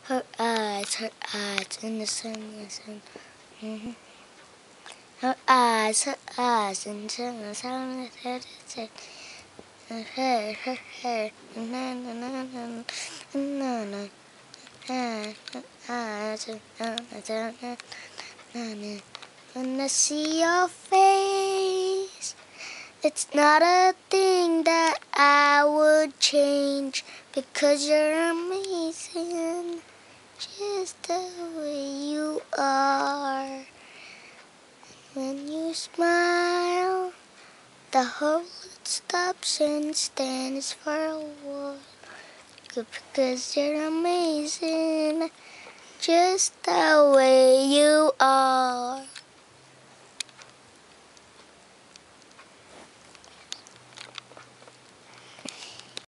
her eyes in the sun, mm-hmm. Her eyes in the sun, her hair, na na na na na na. When I see your face, it's not a thing that I would change, because you're amazing, just the way you are. When you smile, the whole world stops and stands for a while, because you're amazing, just the way you are.